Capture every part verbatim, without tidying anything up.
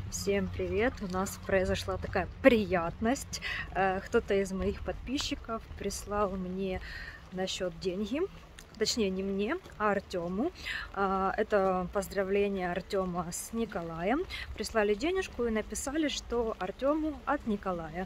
Всем привет! У нас произошла такая приятность. Кто-то из моих подписчиков прислал мне на счет деньги. Точнее, не мне, а Артему. Это поздравление Артема с Николаем. Прислали денежку и написали, что Артему от Николая.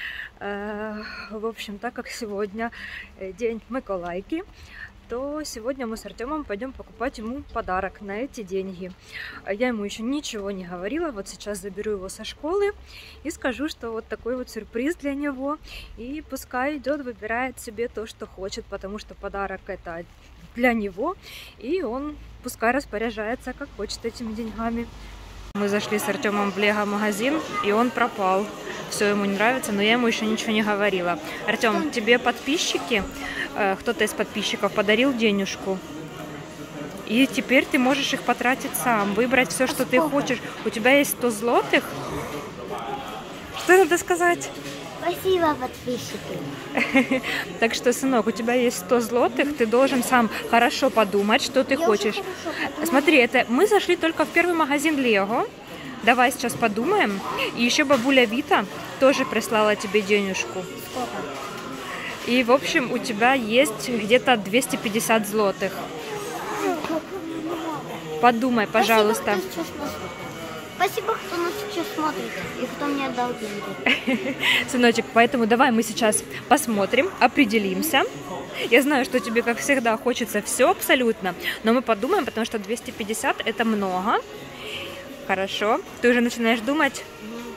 В общем, так как сегодня день Миколайки, то сегодня мы с Артемом пойдем покупать ему подарок на эти деньги. Я ему еще ничего не говорила. Вот сейчас заберу его со школы и скажу, что вот такой вот сюрприз для него. И пускай идет, выбирает себе то, что хочет, потому что подарок это для него. И он пускай распоряжается, как хочет этими деньгами. Мы зашли с Артемом в Лего-магазин, и он пропал. Все ему не нравится, но я ему еще ничего не говорила. Артем, тебе подписчики, э, кто-то из подписчиков подарил денежку. И теперь ты можешь их потратить сам, выбрать все, что ты хочешь. У тебя есть сто злотых. Что надо сказать? Спасибо, подписчики. Так что, сынок, у тебя есть сто злотых, ты должен сам хорошо подумать, что ты Я хочешь. Смотри, это мы зашли только в первый магазин Лего. Давай сейчас подумаем. И еще бабуля Вита тоже прислала тебе денежку. Сколько? И, в общем, у тебя есть где-то двести пятьдесят злотых. Подумай, пожалуйста. Спасибо, кто нас сейчас смотрит и кто мне отдал деньги. Сыночек, поэтому давай мы сейчас посмотрим, определимся. Я знаю, что тебе, как всегда, хочется все абсолютно, но мы подумаем, потому что двести пятьдесят это много. Хорошо. Ты уже начинаешь думать?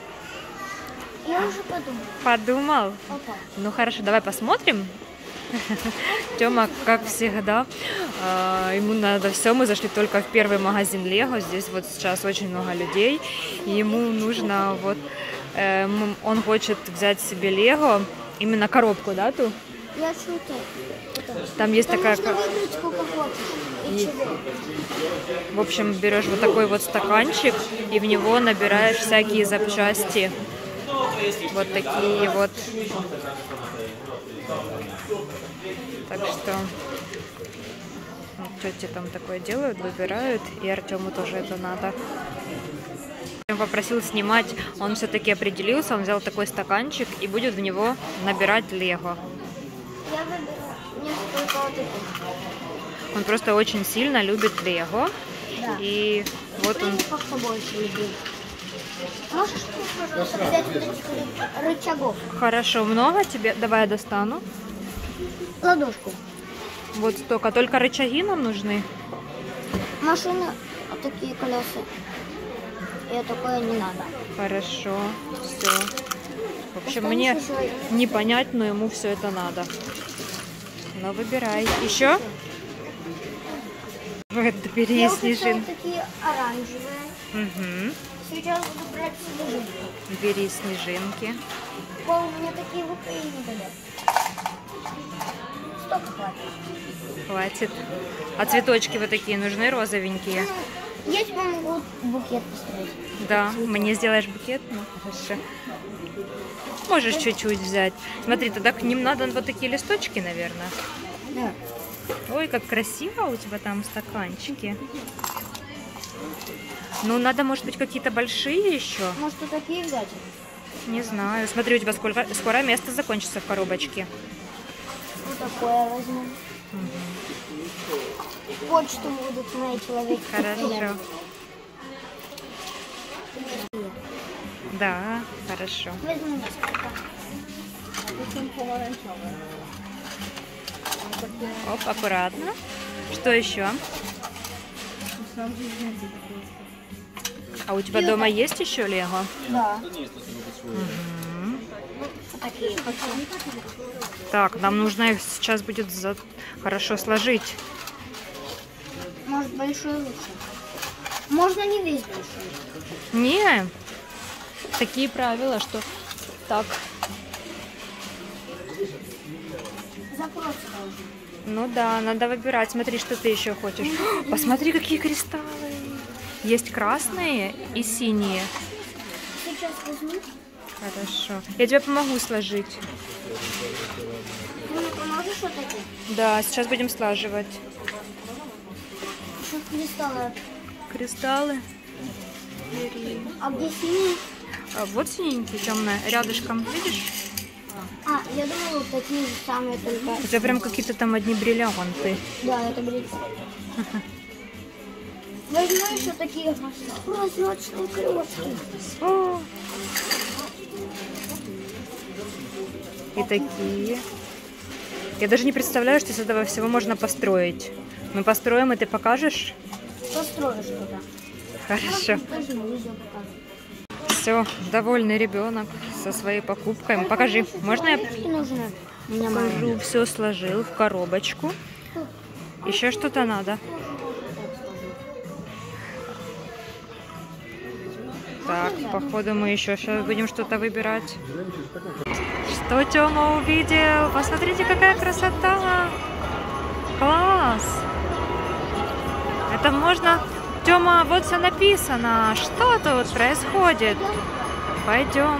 Я уже подумала. Подумал? Опа. Ну хорошо, давай посмотрим. Тёма, как всегда, ему надо все. Мы зашли только в первый магазин Лего. Здесь вот сейчас очень много людей. И ему нужно вот, он хочет взять себе Лего, именно коробку, да, ту? Я шутер. Там есть Там такая... можно выбрать сколько хочешь. И чего? В общем, берешь вот такой вот стаканчик и в него набираешь всякие запчасти. Вот такие вот. Так что вот тети там такое делают, выбирают, и Артему тоже это надо. Я попросил снимать, он все-таки определился, он взял такой стаканчик и будет в него набирать Лего. Я выберу несколько вот этих. Он просто очень сильно любит Лего. Да. И вот он. Как побольше любил. Можешь, пожалуйста, взять вот этих рычагов? Хорошо, много тебе? Давай я достану. Ладошку. Вот столько. Только рычаги нам нужны? Машины, вот такие колеса. И такое не надо. Хорошо, все. В общем, Достанешь мне еще? не понять, но ему все это надо. Ну, выбирай. Еще? Вот, бери Я вот снежинки. такие оранжевые. Угу. Сейчас буду брать снежинки. Бери снежинки. Пол мне такие вот и не дадут. Столько хватит. Хватит. А цветочки вот такие нужны, розовенькие? Я тебе могу букет построить. Да. Мне сделаешь букет? Ну, хорошо. Можешь чуть-чуть взять. Смотри, тогда к ним надо вот такие листочки, наверное. Да. Ой, как красиво у тебя там стаканчики. Ну, надо, может быть, какие-то большие еще. Может, вот такие взять? Не знаю. Смотри, у тебя сколько, скоро место закончится в коробочке. Вот такое возьму. Угу. Почту будут мои человеки. Хорошо. Да, хорошо. Возьму несколько. Оп, аккуратно. Что еще? А у тебя дома есть еще Лего? Да. Угу. Вот такие хочу. Так, нам нужно их сейчас будет за... хорошо сложить. Может, большой лучше? Можно не весь большой. Не, такие правила, что так. Запрос должен. Ну да, надо выбирать. Смотри, что ты еще хочешь. Посмотри, какие кристаллы. Есть красные и синие. Сейчас возьму. Хорошо. Я тебе помогу сложить. Ты мне поможешь вот это? Да, сейчас будем слаживать. Что кристаллы? Кристаллы. Бери. А где синий? А, вот синенький, темная, рядышком, видишь? А, я думала, вот такие же самые, только... Это прям какие-то там одни бриллианты. Да, это бриллиант. Возьму еще такие прозрачные клетки. О! И такие. Я даже не представляю, что из этого всего можно построить. Мы построим, и ты покажешь? Построишь что-то. Хорошо. Даже на видео покажу. Все, довольный ребенок со своей покупкой. Покажи, можно я Что нужно? Меня покажу? Все сложил в коробочку. Еще что-то надо. Так, походу мы еще сейчас будем что-то выбирать. Что Тёма увидел? Посмотрите, какая красота! Класс! Это можно... Тёма, вот все написано. Что тут происходит? Пойдем.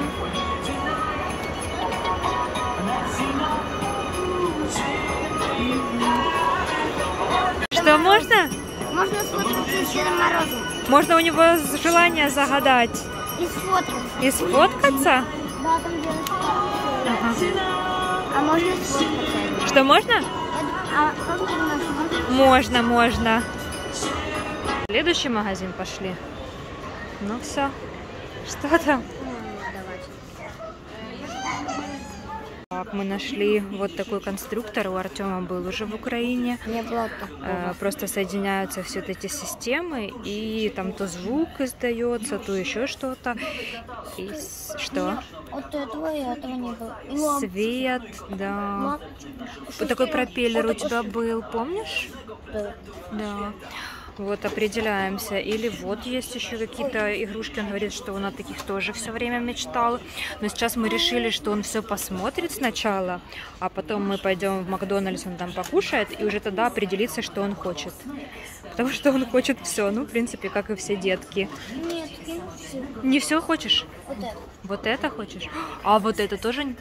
Что, можно? Можно сфоткаться с Дедом Морозом. Можно у него желание загадать. И сфоткаться. И сфоткаться? Да, там Дед Ага. А можно сфоткаться? Что, можно? А как ты думаешь, можно? Можно, можно. В следующий магазин пошли. Ну все. Что там? Так, мы нашли вот такой конструктор. У Артема был уже в Украине. Не было Э, Просто соединяются все вот эти системы, и там то звук издается, то еще что-то. И с- что? Вот этого и этого не было. И ламп- Свет, да. ламп- Вот такой пропеллер у Вот тебя был, помнишь? Да. Да. Вот определяемся. Или вот есть еще какие-то игрушки. Он говорит, что он о таких тоже все время мечтал. Но сейчас мы решили, что он все посмотрит сначала, а потом мы пойдем в Макдональдс, он там покушает, и уже тогда определится, что он хочет. Потому что он хочет все. Ну, в принципе, как и все детки. Нет, я всё. Не все хочешь? Вот это. Вот это хочешь? А вот это тоже? не-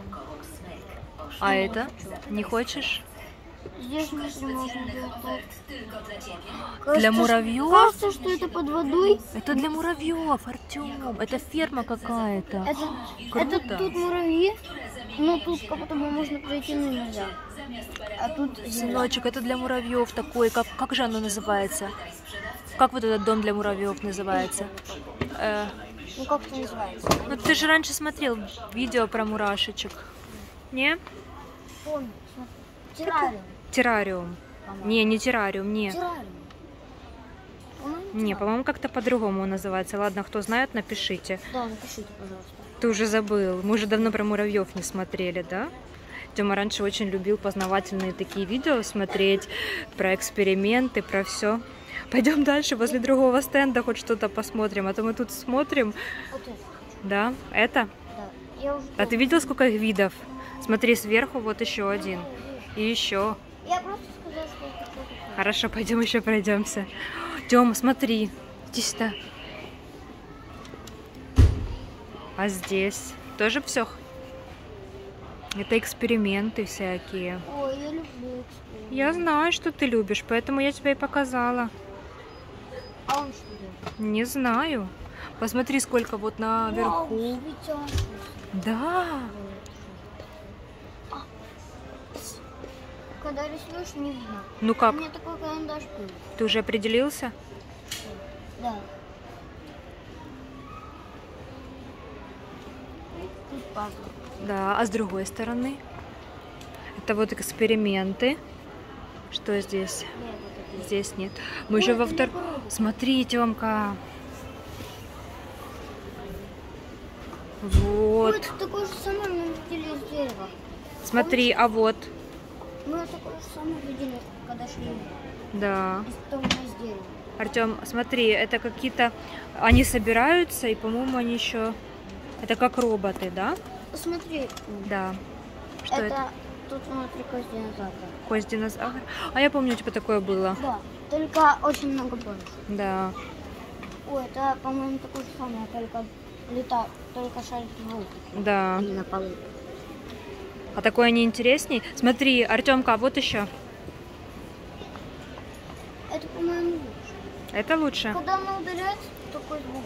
А это? Не хочешь? Здесь внутри можно делать так. Для Кажется, муравьев? Кажется, что это под водой. Это для муравьев, Артем. Это ферма какая-то. Это, Круто. это тут муравьи, но тут как будто бы можно пройти, но нельзя. А тут земля. Сыночек, это для муравьев такой. Как, как же оно называется? Как вот этот дом для муравьев называется? Э, Ну как это называется? ну ты же раньше смотрел видео про мурашечек. Не? Помню. смотри. Террариум. Террариум. по-моему. Не, не террариум, не. Террариум. По-моему, Не, террариум. по-моему, как-то по-другому он называется. Ладно, кто знает, напишите. Да, напишите, пожалуйста. Ты уже забыл. Мы уже давно про муравьев не смотрели, да? Тёма раньше очень любил познавательные такие видео смотреть, про эксперименты, про все. Пойдем дальше, возле другого стенда хоть что-то посмотрим, а то мы тут смотрим. Вот это. Да, это? Да. Я уже А ты видел, сколько их видов? Смотри, сверху вот еще один. И еще. Я просто сказала, что это что-то. Хорошо, пойдем еще пройдемся. Тёма, смотри. Иди сюда. А здесь тоже все? Это эксперименты всякие. Ой, я люблю эксперимент. Я знаю, что ты любишь, поэтому я тебе и показала. А он что делает? Не знаю. Посмотри, сколько вот наверху. Вау, светящийся. Да. Когда рисуешь, не видно. Ну У как, меня такой карандаш был. ты уже определился? Да. Тут пазл. Да, а с другой стороны? Это вот эксперименты. Что здесь? Нет, это такие. Здесь нет. Мы Ой, еще во это втор... лепород. Смотри, Тёмка. Вот. Ой, это такое же самое мы видели из дерева. Смотри, а вот. Мы такое же самое видели, когда шли Да. из того из дерева. Артём, смотри, это какие-то... Они собираются, и, по-моему, они еще... Это как роботы, да? Посмотри. Да. Что это? это? Тут внутри кость динозавра. Кость динозавра. А я помню, типа такое было. Да, только очень много больше. Да. Ой, это, по-моему, такое же самое, только летает, только шарит в воздухе, Да. а не на полу. А такое не интересней? Смотри, Артемка, а вот еще. Это, по-моему, лучше. Это лучше. Когда она удаляется, такой звук.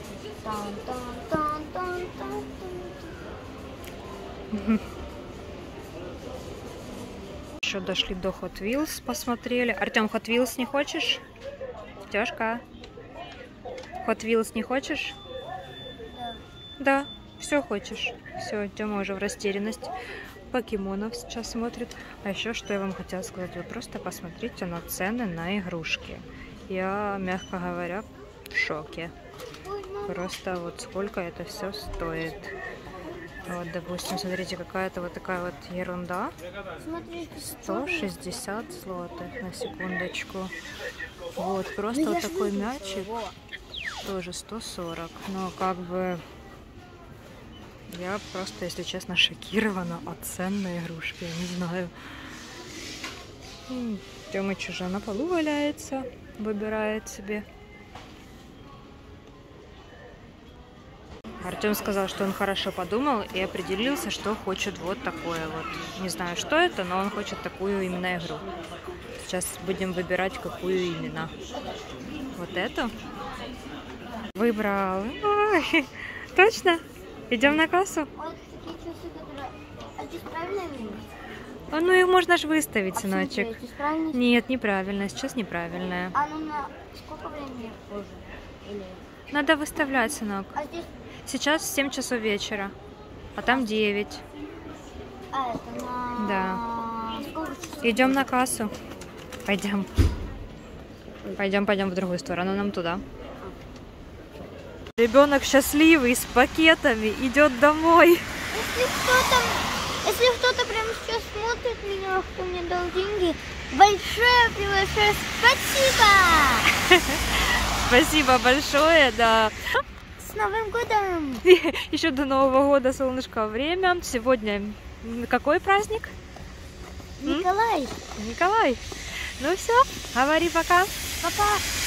Тан-тан-тан-тан-тан-тан. Еще дошли до Hot Wheels, посмотрели. Артем, Hot Wheels не хочешь? Тёшка, Hot Wheels не хочешь? Да. Да, все хочешь. Все, Тёма уже в растерянности. Покемонов сейчас смотрит. А еще что я вам хотела сказать. Вы просто посмотрите на цены на игрушки. Я, мягко говоря, в шоке. Просто вот сколько это все стоит. Вот, допустим, смотрите, какая-то вот такая вот ерунда. сто шестьдесят злотых, на секундочку. Вот, просто вот такой мячик. Тоже сто сорок. Но как бы... Я просто, если честно, шокирована от цен на игрушки. Я не знаю. Тёмыч уже на полу валяется, выбирает себе. Артем сказал, что он хорошо подумал и определился, что хочет вот такое вот. Не знаю, что это, но он хочет такую именно игру. Сейчас будем выбирать, какую именно. Вот эту. Выбрал. Ой, точно? Идем на кассу? Вот такие часы, которые... А здесь правильно минус? А, ну их можно же выставить, А сыночек. здесь правильно? Нет, неправильно. Сейчас неправильное. А ну на сколько времени позже? Или... Надо выставлять, сынок. А здесь... Сейчас семь часов вечера, а там девять. А, это на... Да. Сколько часов? Идем на кассу. Пойдем. Пойдем, пойдем в другую сторону, нам туда. Ребенок счастливый с пакетами идет домой. Если кто-то, если кто-то прямо сейчас смотрит меня, кто мне дал деньги, большое, большое спасибо! Спасибо большое, да. С Новым годом! Еще до Нового года, солнышко, время. Сегодня какой праздник? Николай! Николай. Ну все, говори пока. Пока!